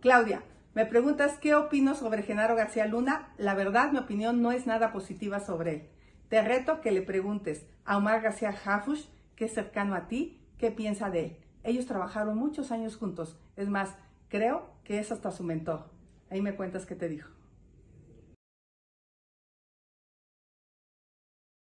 Claudia, me preguntas qué opino sobre Genaro García Luna. La verdad, mi opinión no es nada positiva sobre él. Te reto que le preguntes a Omar García Harfuch, que es cercano a ti, qué piensa de él. Ellos trabajaron muchos años juntos. Es más, creo que es hasta su mentor. Ahí me cuentas qué te dijo.